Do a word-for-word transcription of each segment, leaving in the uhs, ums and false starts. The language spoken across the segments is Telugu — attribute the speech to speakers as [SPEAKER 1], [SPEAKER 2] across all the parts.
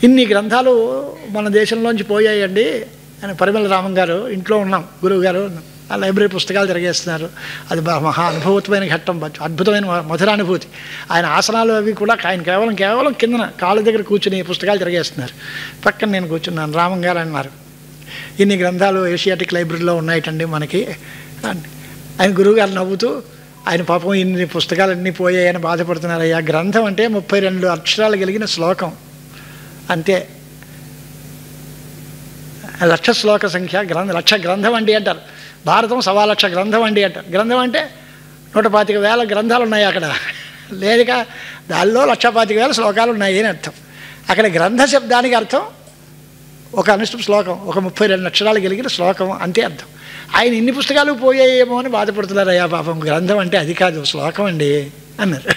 [SPEAKER 1] ఇన్ని గ్రంథాలు మన దేశంలోంచి పోయాయండి అని పరిమళ రామం గారు ఇంట్లో ఉన్నాం, గురువు గారు ఆ లైబ్రరీ పుస్తకాలు తిరగేస్తున్నారు. అది మహా అనుభూతమైన ఘట్టం, అద్భుతమైన మధురానుభూతి. ఆయన ఆసనాలు అవి కూడా ఆయన కేవలం కేవలం కిందన కాళ్ళ దగ్గర కూర్చుని పుస్తకాలు తిరగేస్తున్నారు. పక్కన నేను కూర్చున్నాను. రామం గారు అన్నారు, ఇన్ని గ్రంథాలు ఏషియాటిక్ లైబ్రరీలో ఉన్నాయటండి మనకి. ఆయన గురువుగారు నవ్వుతూ, ఆయన పాపం ఇన్ని పుస్తకాలన్నీ పోయాయని బాధపడుతున్నారయ్యా. గ్రంథం అంటే ముప్పై రెండు అక్షరాలు కలిగిన శ్లోకం అంతే. లక్ష శ్లోక సంఖ్య గ్రంథ లక్ష గ్రంథం అండి అంటారు. భారతం సవా లక్ష గ్రంథం అండి అంటారు. గ్రంథం అంటే నూట పాతిక వేల గ్రంథాలు ఉన్నాయి అక్కడ, లేదుగా దానిలో లక్ష పాతిక వేల శ్లోకాలు ఉన్నాయి అని అర్థం. అక్కడ గ్రంథ శబ్దానికి అర్థం ఒక అనుష్ఠుప్ శ్లోకం, ఒక ముప్పై రెండు అక్షరాలు కలిగిన శ్లోకం అంతే అర్థం. ఆయన ఇన్ని పుస్తకాలు పోయాయేమో అని బాధపడుతున్నారు. అయ్యా పాపం, గ్రంథం అంటే అది కాదు, శ్లోకం అండి అన్నారు.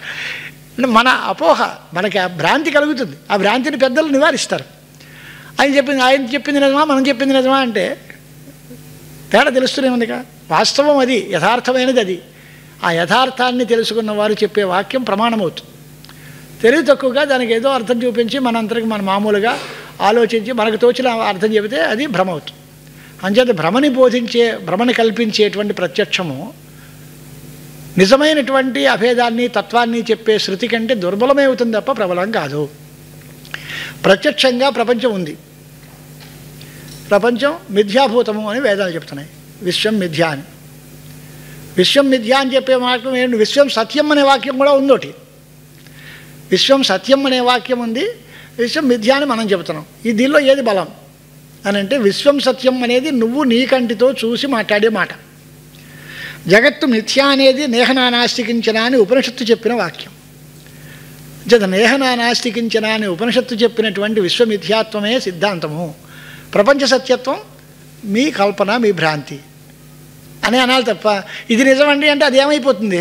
[SPEAKER 1] మన అపోహ, మనకి ఆ భ్రాంతి కలుగుతుంది. ఆ భ్రాంతిని పెద్దలు నివారిస్తారు. ఆయన చెప్పింది ఆయన చెప్పింది నిజమా, మనం చెప్పింది నిజమా అంటే తేడా తెలుస్తూనే ఉందిగా. వాస్తవం అది, యథార్థమైనది అది. ఆ యథార్థాన్ని తెలుసుకున్న వారు చెప్పే వాక్యం ప్రమాణమవుతుంది. తెలివి తక్కువగా దానికి ఏదో అర్థం చూపించి మనంతరికి మన మామూలుగా ఆలోచించి మనకు తోచిన అర్థం చెబితే అది భ్రమ అవుతుంది. అంచేత భ్రమని బోధించే, భ్రమని కల్పించేటువంటి ప్రత్యక్షము నిజమైనటువంటి అభేదాన్ని తత్వాన్ని చెప్పే శృతి కంటే దుర్బలమే అవుతుంది తప్ప ప్రబలం కాదు. ప్రత్యక్షంగా ప్రపంచం ఉంది. ప్రపంచం మిథ్యాభూతము అని వేదాలు చెప్తున్నాయి. విశ్వం మిథ్యా అని. విశ్వం మిథ్యా అని చెప్పే వాక్యం ఏంటి? విశ్వం సత్యం అనే వాక్యం కూడా ఉందోటి. విశ్వం సత్యం అనే వాక్యం ఉంది, విశ్వం మిథ్యా అని మనం చెబుతున్నాం. ఈ దీనిలో ఏది బలం అని అంటే, విశ్వం సత్యం అనేది నువ్వు నీ కంటితో చూసి మాట్లాడే మాట. జగత్తు మిథ్యా అనేది నేహనానాస్తికించనా అని ఉపనిషత్తు చెప్పిన వాక్యం. జత నేహనానాస్తికించనా అని ఉపనిషత్తు చెప్పినటువంటి విశ్వమిథ్యాత్వమే సిద్ధాంతము. ప్రపంచ సత్యత్వం మీ కల్పన, మీ భ్రాంతి అని అనాలి తప్ప ఇది నిజమండి అంటే అది ఏమైపోతుంది?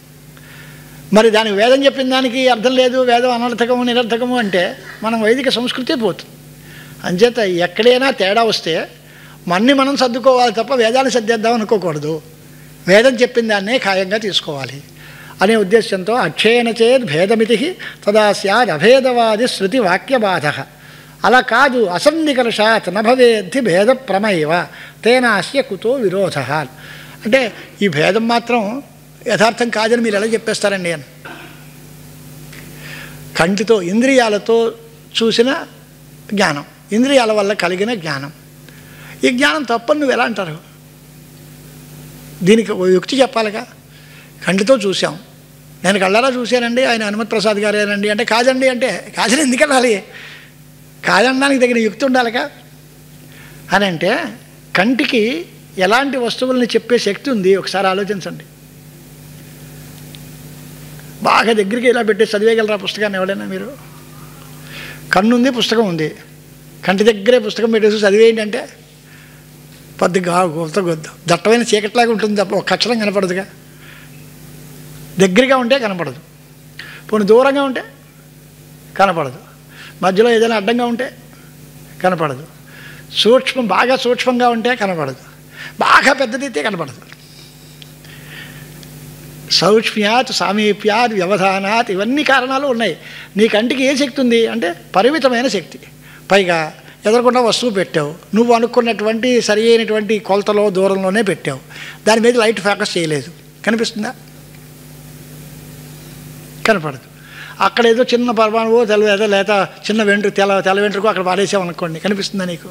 [SPEAKER 1] మరి దానికి వేదం చెప్పిన దానికి అర్థం లేదు, వేదం అనర్థకము నిరర్థకము అంటే మనం వైదిక సంస్కృతే పోతుంది. అంచేత ఎక్కడైనా తేడా వస్తే మన్ని మనం సర్దుకోవాలి తప్ప వేదాన్ని సర్దేద్దాం అనుకోకూడదు. వేదం చెప్పిన దాన్నే ఖాయంగా తీసుకోవాలి అనే ఉద్దేశంతో అక్షేణ చేద్ భేదమితి తదా స్యాద్ అభేదవాది శృతి వాక్యబాధ. అలా కాదు, అసన్నికర్షాత్ నభవేద్ధి భేద ప్రమేవ తేనాస్య కుతో విరోధ. అంటే ఈ భేదం మాత్రం యథార్థం కాదని మీరు ఎలా చెప్పేస్తారండి అని. కంటితో ఇంద్రియాలతో చూసిన జ్ఞానం, ఇంద్రియాల వల్ల కలిగిన జ్ఞానం, ఈ జ్ఞానం తప్పని నువ్వు ఎలా అంటారు? దీనికి యుక్తి చెప్పాలిగా. కంటితో చూసాం, నేను కళ్ళారా చూశానండి, ఆయన హనుమత్ ప్రసాద్ గారేనండి అంటే కాదండి అంటే కాదని ఎందుకనాలి? కాదనడానికి తగిన యుక్తి ఉండాలిగా. అని అంటే కంటికి ఎలాంటి వస్తువుల్ని చెప్పే శక్తి ఉంది ఒకసారి ఆలోచించండి. బాగా దగ్గరికి ఇలా పెట్టి చదివేయగలరా పుస్తకాన్ని ఎవడైనా మీరు? కన్నుంది, పుస్తకం ఉంది, కంటి దగ్గరే పుస్తకం పెట్టేసి చదివేయండి అంటే కొద్దిగా గొప్ప గొద్ద దట్టమైన చీకట్లాగా ఉంటుంది తప్ప ఒక అక్షరం కనపడదుగా. దగ్గరగా ఉంటే కనపడదు, పోనీ దూరంగా ఉంటే కనపడదు, మధ్యలో ఏదైనా అడ్డంగా ఉంటే కనపడదు, సూక్ష్మం బాగా సూక్ష్మంగా ఉంటే కనపడదు, బాగా పెద్దదైతే కనపడదు. సౌక్ష్మ్యాత్, సామీప్యాత్, వ్యవధానాత్ ఇవన్నీ కారణాలు ఉన్నాయి. నీ కంటికి ఏ శక్తి ఉంది అంటే పరిమితమైన శక్తి. పైగా ఎదురకుండా వస్తువు పెట్టావు, నువ్వు అనుకున్నటువంటి సరి అయినటువంటి కొలతలో దూరంలోనే పెట్టావు, దాని మీద లైట్ ఫోకస్ చేయలేదు, కనిపిస్తుందా? కనపడదు. అక్కడ ఏదో చిన్న పరమాణువో తెల ఏదో లేదా చిన్న వెంట్రు తెల తెల వెంట్రుకో అక్కడ పారేసావు అనుకోండి, కనిపిస్తుందా నీకు?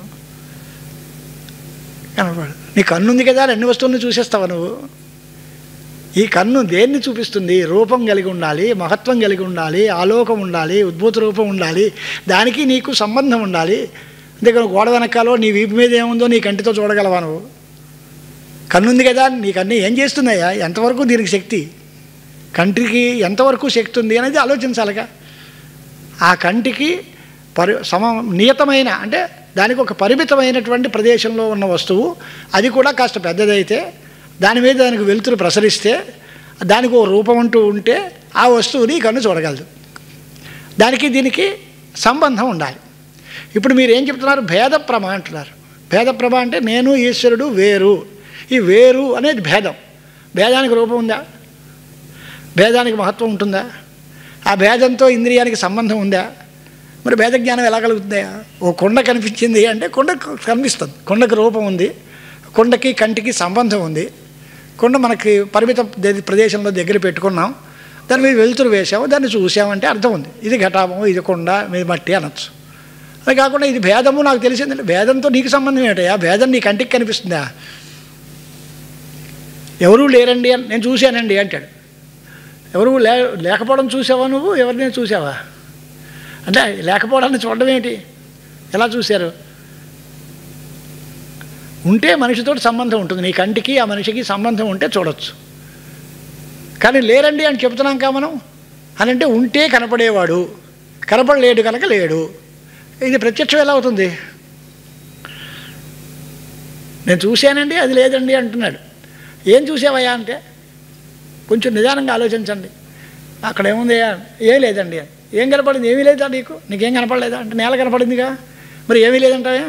[SPEAKER 1] కనపడదు. నీ కన్ను ఉంది కదా, అన్ని వస్తువులను చూసేస్తావా నువ్వు? ఈ కన్ను దేన్ని చూపిస్తుంది? రూపం కలిగి ఉండాలి, మహత్వం కలిగి ఉండాలి, ఆలోకం ఉండాలి, ఉద్భూత రూపం ఉండాలి, దానికి నీకు సంబంధం ఉండాలి. అంతేకాని గోడ వెనకాలో నీ వీపు మీద ఏముందో నీ కంటితో చూడగలవా నువ్వు? కన్నుంది కదా, నీ కన్ను ఏం చేస్తుందయ్యా? ఎంతవరకు దీనికి శక్తి, కంటికి ఎంతవరకు శక్తి ఉంది అనేది ఆలోచించాలిగా. ఆ కంటికి పరి సమ నియతమైన అంటే దానికి ఒక పరిమితమైనటువంటి ప్రదేశంలో ఉన్న వస్తువు, అది కూడా కాస్త పెద్దదైతే దాని మీద దానికి వెలుతురు ప్రసరిస్తే దానికి ఒక రూపం అంటూ ఉంటే ఆ వస్తువుని కన్ను చూడగలదు. దానికి దీనికి సంబంధం ఉండాలి. ఇప్పుడు మీరు ఏం చెప్తున్నారు? భేదప్రమ అంటున్నారు. భేదప్రమ అంటే నేను ఈశ్వరుడు వేరు. ఈ వేరు అనేది భేదం. భేదానికి రూపం ఉందా? భేదానికి మహత్వం ఉంటుందా? ఆ భేదంతో ఇంద్రియానికి సంబంధం ఉందా? మరి భేద జ్ఞానం ఎలా కలుగుతుందా? ఓ కొండ కనిపించింది అంటే కొండ కనిపిస్తుంది, కొండకు రూపం ఉంది, కొండకి కంటికి సంబంధం ఉంది. కొండ మనకి పరిమిత ప్రదేశంలో దగ్గర పెట్టుకున్నాం, దాని మీద వెలుతురు వేసాము, దాన్ని చూసామంటే అర్థం ఉంది. ఇది ఘటాము, ఇది కొండ, మీద మట్టి అనొచ్చు. అది కాకుండా ఇది భేదము నాకు తెలిసిందంటే భేదంతో నీకు సంబంధం ఏంటయ్యా? భేదం నీ కంటికి కనిపిస్తుందా? ఎవరూ లేరండి అని నేను చూశానండి అంటాడు. ఎవరు లే లేకపోవడం చూసావా నువ్వు? ఎవరిని చూసావా అంటే లేకపోవడాన్ని చూడడం ఏంటి? ఎలా చూశారు? ఉంటే మనిషితో సంబంధం ఉంటుంది, నీ కంటికి ఆ మనిషికి సంబంధం ఉంటే చూడొచ్చు. కానీ లేరండి అని చెప్తున్నాం కా మనం అని అంటే ఉంటే కనపడేవాడు, కనపడలేడు కనుక లేడు. ఇది ప్రత్యక్షం ఎలా అవుతుంది? నేను చూశానండి అది లేదండి అంటున్నాడు. ఏం చూసావయ్యా అంటే కొంచెం నిదానంగా ఆలోచించండి. అక్కడ ఏముందయ్యా? ఏం లేదండి. ఏం కనపడింది? ఏమీ లేదా నీకు? నీకేం కనపడలేదా అంటే నేల కనపడిందిగా, మరి ఏమీ లేదంటావా?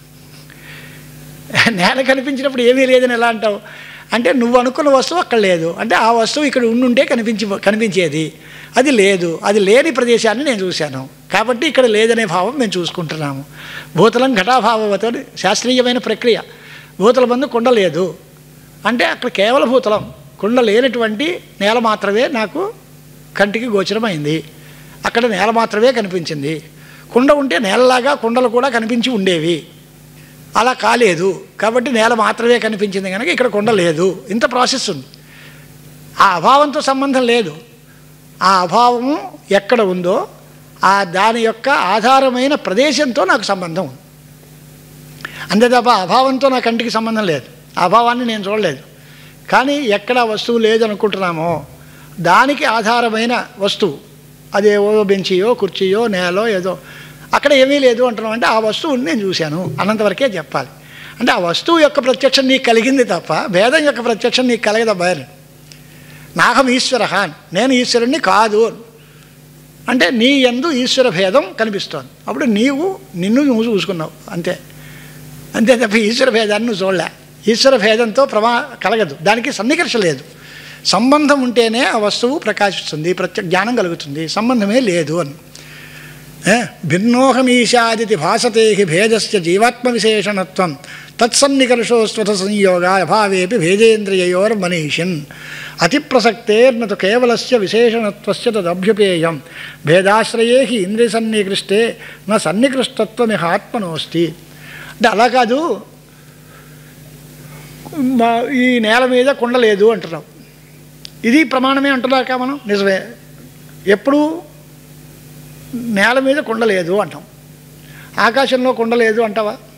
[SPEAKER 1] నేల కనిపించినప్పుడు ఏమీ లేదని ఎలా అంటావు అంటే నువ్వు అనుకున్న వస్తువు అక్కడ లేదు అంటే ఆ వస్తువు ఇక్కడ ఉండుంటే కనిపించి కనిపించేది, అది లేదు, అది లేని ప్రదేశాన్ని నేను చూశాను కాబట్టి ఇక్కడ లేదనే భావం మేము చూసుకుంటున్నాము. భూతలం ఘటాభావతో శాస్త్రీయమైన ప్రక్రియ. భూతల మందు కొండ లేదు అంటే అక్కడ కేవల భూతలం, కొండ లేనటువంటి నేల మాత్రమే నాకు కంటికి గోచరమైంది. అక్కడ నేల మాత్రమే కనిపించింది. కుండ ఉంటే నేలలాగా కుండలు కూడా కనిపించి ఉండేవి, అలా కాలేదు కాబట్టి నేల మాత్రమే కనిపించింది కనుక ఇక్కడ కొండ లేదు. ఇంత ప్రాసెస్ ఉంది. ఆ అభావంతో సంబంధం లేదు. ఆ అభావము ఎక్కడ ఉందో ఆ దాని యొక్క ఆధారమైన ప్రదేశంతో నాకు సంబంధం ఉంది. అంతే తప్ప అభావంతో నా కంటికి సంబంధం లేదు. ఆ అభావాన్ని నేను చూడలేదు. కానీ ఎక్కడ వస్తువు లేదనుకుంటున్నామో దానికి ఆధారమైన వస్తువు, అదేవో బెంచియో కుర్చీయో నేలో ఏదో, అక్కడ ఏమీ లేదు అంటున్నాం అంటే ఆ వస్తువుని నేను చూశాను అన్నంతవరకే చెప్పాలి. అంటే ఆ వస్తువు యొక్క ప్రత్యక్షం నీకు కలిగింది తప్ప భేదం యొక్క ప్రత్యక్షం నీకు కలగదబ్బా. నాహం ఈశ్వర, నేను ఈశ్వరుణ్ణి కాదు అంటే నీ యందు ఈశ్వర భేదం కనిపిస్తోంది. అప్పుడు నీవు నిన్ను నువ్వు చూసుకున్నావు అంతే. అంతే తప్ప ఈశ్వర భేదాన్ని నువ్వు చూడలే. ఈశ్వర భేదంతో ప్రమా కలగదు, దానికి సన్నికర్ష లేదు. సంబంధం ఉంటేనే ఆ వస్తువు ప్రకాశిస్తుంది, ప్రత్యక్ష జ్ఞానం కలుగుతుంది. సంబంధమే లేదు అని. భిన్నోహమీశాదితి భాసతే భేదస్య జీవాత్మ విశేషణత్వం తత్సన్నికర్షో స్వత సంయోగ అభావేపి భేదేంద్రియయోర్ మనీషిన్ అతిప్రసక్తేర్నతు కేవలస్య విశేషణత్వస్య తదభ్యుపేయం భేదాశ్రయే హి ఇంద్రియ సన్నికృష్టే నా సన్నికృష్టత్వమిహ ఆత్మనోస్తి. అంటే అలా కాదు, మా ఈ నేల మీద కుండ లేదు అంటున్నాం, ఇది ప్రమాణమే అంటున్నాక మనం నిజమే. ఎప్పుడు నేల మీద కుండ లేదు అంటాం, ఆకాశంలో కుండ లేదు అంటావా?